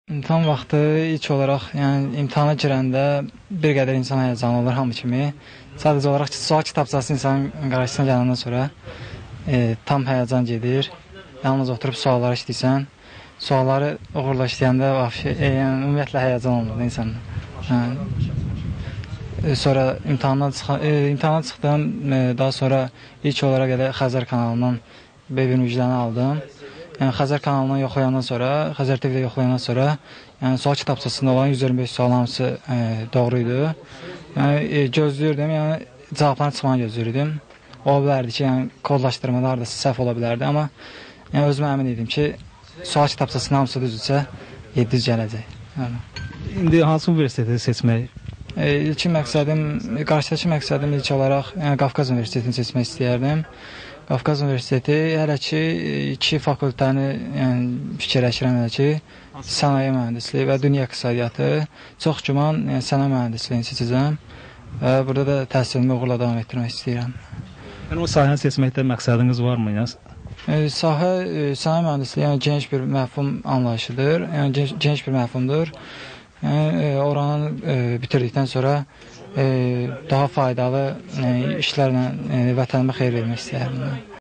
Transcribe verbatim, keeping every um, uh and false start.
İmtahan vaxtı ilk olaraq, yəni imtahana girəndə bir qədər insan həyəcanlı olur hamı kimi. Sadəcə olaraq sual kitabçası insanın qarşısına gələndən sonra e, tam həyəcan gedir. Yalnız oturub sualları işləyirsən. Sualları uğurla işləyəndə e, yəni, ümumiyyətlə həyəcan olmur insanın. Yəni, sonra imtahandan, çıx e, imtahandan çıxdım. E, daha sonra ilk olaraq elə Xəzər kanalından B bir müjdəni aldım. Yəni, Xəzər kanalından yoxlayandan sonra, Xəzər T V-də yoxlayandan sonra, yəni sual kitabçasında olan yüz iyirmi beş sual hamısı e, doğruydu. Yəni, e, gözləyirdim, yəni cavabların çıxmanı gözləyirdim. Ola bilərdi ki, yəni kodlaşdırmada haradasa səhv ola bilərdi, amma yəni, özümə əmin idim ki, sual kitabçasının hamısı düzdürsə, yeddi yüz gələcək. Yəni. İndi hansı universiteti seçmək? E, ilk məqsədim, qarşıdakı məqsədim ilk olaraq yəni, Qafqaz Universitetini seçmək istəyərdim. Qafqaz Universiteti hələ ki iki fakültəni yəni, fikirləşirəm hələ ki, sənaye mühəndisliyi və dünya iqtisadiyyatı. Çox güman yəni, sənaye mühəndisliyini seçəcəm və burada da təhsilimi uğurla davam etdirmək istəyirəm. Yəni, o sahəni seçməkdə məqsədiniz varmı? Yəni? E, sahə, e, sənaye mühəndisliyi yəni, geniş bir məfhum anlayışıdır, yəni, geniş, geniş bir məfhumdur. Yəni, e, oranı e, bitirdikdən sonra e, daha faydalı e, işlərlə e, vətənimə xeyir vermək istəyərdim.